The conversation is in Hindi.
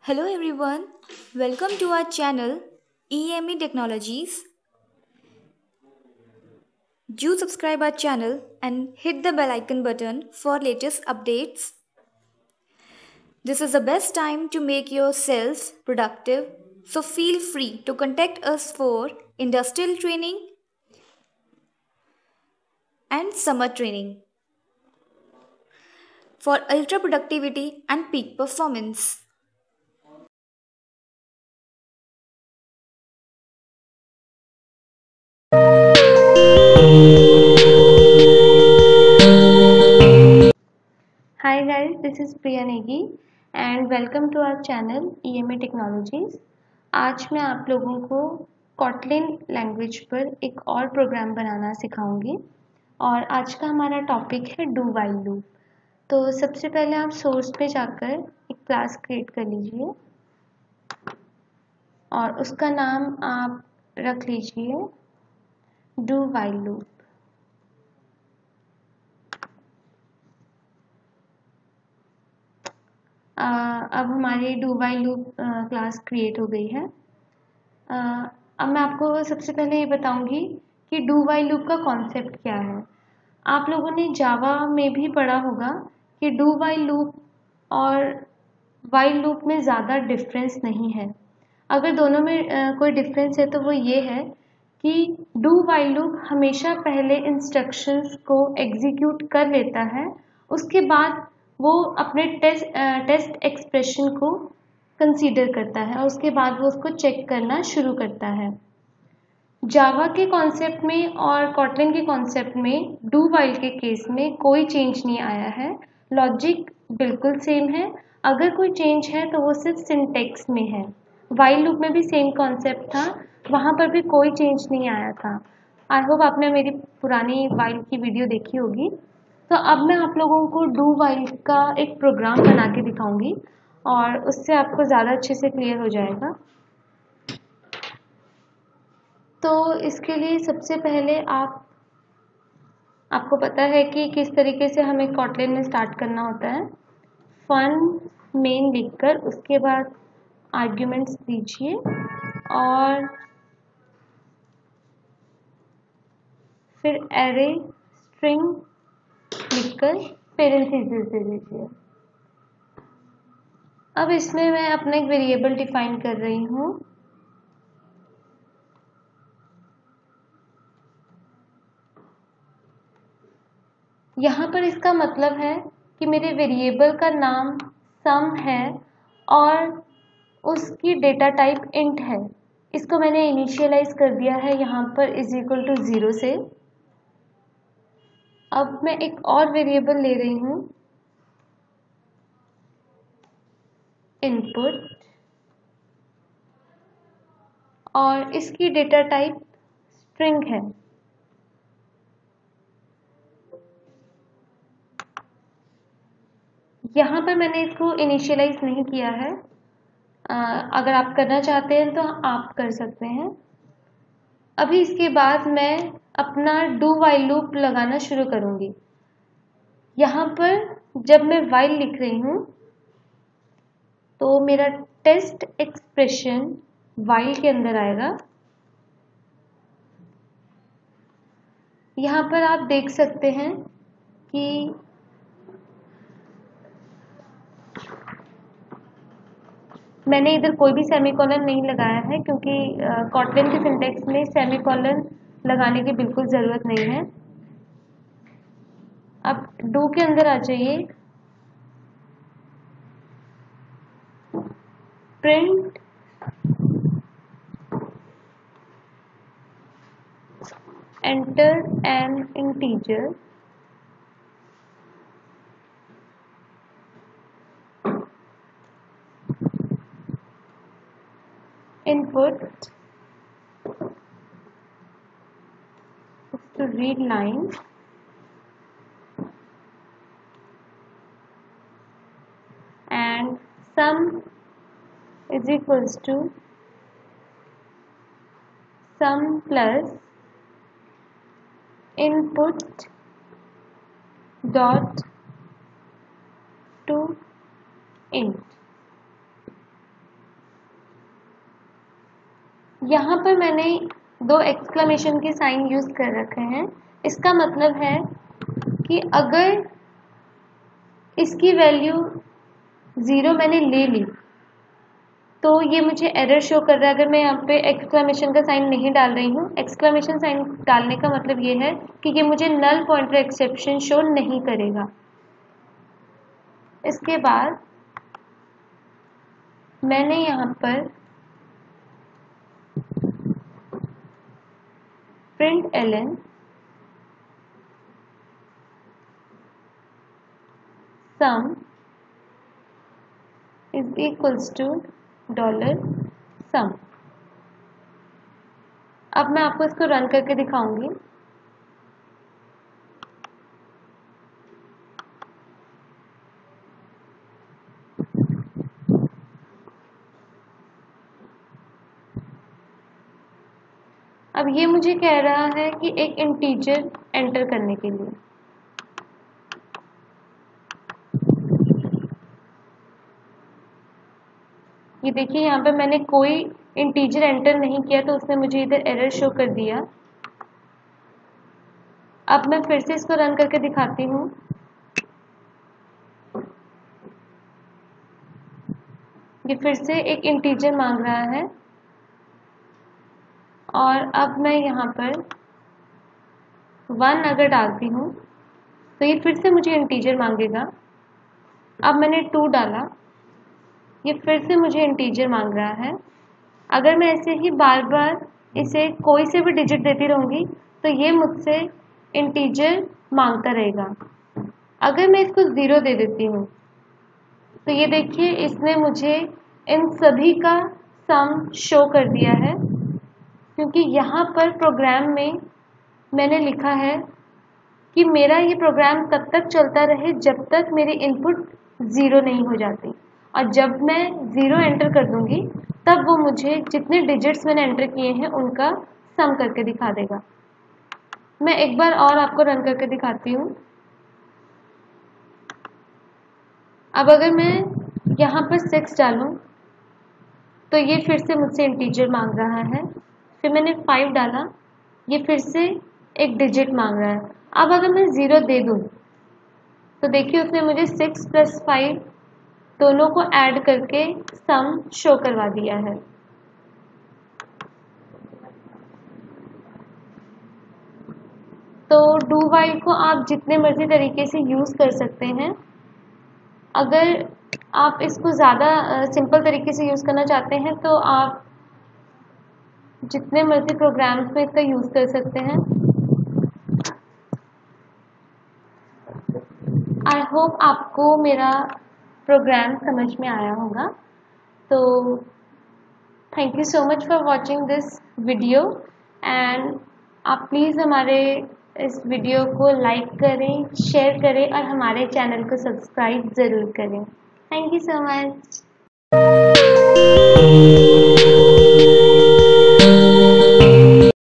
Hello everyone, welcome to our channel EME Technologies. Do subscribe our channel and hit the bell icon button for latest updates. This is the best time to make yourselves productive, so feel free to contact us for industrial training and summer training for ultra productivity and peak performance. Hi guys, this is Priya Negi and welcome to our channel EMA Technologies. आज मैं आप लोगों को Kotlin लैंग्वेज पर एक और प्रोग्राम बनाना सिखाऊंगी और आज का हमारा टॉपिक है डू वाइल लूप। तो सबसे पहले आप सोर्स पे जाकर एक क्लास क्रिएट कर लीजिए और उसका नाम आप रख लीजिए डू वाइल लूप। अब हमारी do while loop class create हो गई है। अब मैं आपको सबसे पहले ये बताऊंगी कि डू वाइल लूप का कॉन्सेप्ट क्या है। आप लोगों ने जावा में भी पढ़ा होगा कि डू वाइल लूप और वाइल लूप में ज़्यादा डिफरेंस नहीं है। अगर दोनों में कोई डिफरेंस है तो वो ये है कि डू वाइल लूप हमेशा पहले इंस्ट्रक्शंस को एग्जीक्यूट कर लेता है, उसके बाद वो अपने टेस्ट एक्सप्रेशन को कंसीडर करता है और उसके बाद वो उसको चेक करना शुरू करता है। जावा के कॉन्सेप्ट में और कॉटलिन के कॉन्सेप्ट में डू वाइल के केस में कोई चेंज नहीं आया है, लॉजिक बिल्कुल सेम है। अगर कोई चेंज है तो वो सिर्फ सिंटेक्स में है। वाइल लूप में भी सेम कॉन्सेप्ट था, वहाँ पर भी कोई चेंज नहीं आया था। आई होप आपने मेरी पुरानी वाइल की वीडियो देखी होगी। तो अब मैं आप लोगों को डू वाइल का एक प्रोग्राम बना के दिखाऊंगी और उससे आपको ज़्यादा अच्छे से क्लियर हो जाएगा। तो इसके लिए सबसे पहले आपको पता है कि किस तरीके से हमें कॉटलिन में स्टार्ट करना होता है। फन मेन लिखकर उसके बाद आर्ग्यूमेंट्स दीजिए और फिर एरे स्ट्रिंग लिखकर पेरेंथेसिस दे दीजिए। अब इसमें मैं अपना एक वेरिएबल डिफाइन कर रही हूँ। यहाँ पर इसका मतलब है कि मेरे वेरिएबल का नाम सम है और उसकी डेटा टाइप इंट है। इसको मैंने इनिशियलाइज कर दिया है यहाँ पर इज इक्वल टू 0 से। अब मैं एक और वेरिएबल ले रही हूँ इनपुट और इसकी डेटा टाइप स्ट्रिंग है। यहाँ पर मैंने इसको इनिशियलाइज नहीं किया है, अगर आप करना चाहते हैं तो आप कर सकते हैं। अभी इसके बाद मैं अपना डू वाइल लूप लगाना शुरू करूँगी। यहाँ पर जब मैं वाइल लिख रही हूँ तो मेरा टेस्ट एक्सप्रेशन वाइल के अंदर आएगा। यहाँ पर आप देख सकते हैं कि मैंने इधर कोई भी सेमीकोलन नहीं लगाया है क्योंकि कॉटलिन के सिंटेक्स में सेमीकोलन लगाने की बिल्कुल ज़रूरत नहीं है। अब डू के अंदर आ जाइए, print enter an integer input to read line and sum is equals to sum plus input dot to int। यहाँ पर मैंने 2 एक्सक्लेमेशन के साइन यूज़ कर रखे हैं। इसका मतलब है कि अगर इसकी वैल्यू 0 मैंने ले ली तो ये मुझे एरर शो कर रहा है अगर मैं यहाँ पे एक्सक्लेमेशन का साइन नहीं डाल रही हूँ। एक्सक्लेमेशन साइन डालने का मतलब ये है कि ये मुझे नल पॉइंटर एक्सेप्शन शो नहीं करेगा। इसके बाद मैंने यहाँ पर println sum is equals to $sum। अब मैं आपको इसको रन करके दिखाऊंगी। अब ये मुझे कह रहा है कि एक इंटीजर एंटर करने के लिए। ये देखिए यहाँ पे मैंने कोई इंटीजर एंटर नहीं किया तो उसने मुझे इधर एरर शो कर दिया। अब मैं फिर से इसको रन करके दिखाती हूँ। ये फिर से एक इंटीजर मांग रहा है और अब मैं यहाँ पर 1 अगर डालती हूँ तो ये फिर से मुझे इंटीजर मांगेगा। अब मैंने 2 डाला, ये फिर से मुझे इंटीजर मांग रहा है। अगर मैं ऐसे ही बार बार इसे कोई से भी डिजिट देती रहूँगी तो ये मुझसे इंटीजर मांगता रहेगा। अगर मैं इसको 0 दे देती हूँ तो ये देखिए इसने मुझे इन सभी का सम शो कर दिया है, क्योंकि यहाँ पर प्रोग्राम में मैंने लिखा है कि मेरा ये प्रोग्राम तब तक चलता रहे जब तक मेरी इनपुट 0 नहीं हो जाती, और जब मैं 0 एंटर कर दूंगी तब वो मुझे जितने डिजिट्स मैंने एंटर किए हैं उनका सम करके दिखा देगा। मैं एक बार और आपको रन करके दिखाती हूँ। अब अगर मैं यहाँ पर 6 डालूँ तो ये फिर से मुझसे इंटीजर मांग रहा है। फिर मैंने 5 डाला, ये फिर से एक डिजिट मांग रहा है। अब अगर मैं 0 दे दूँ तो देखिए उसने मुझे 6 + 5 दोनों को ऐड करके सम शो करवा दिया है। तो डू व्हाइल को आप जितने मर्जी तरीके से यूज़ कर सकते हैं। अगर आप इसको ज़्यादा सिंपल तरीके से यूज़ करना चाहते हैं तो आप जितने मर्जी प्रोग्राम्स में इसका यूज़ कर सकते हैं। आई होप आपको मेरा प्रोग्राम समझ में आया होगा। तो thank you so much for watching this video, and आप प्लीज़ हमारे इस वीडियो को लाइक करें, शेयर करें और हमारे चैनल को सब्सक्राइब ज़रूर करें। Thank you so much.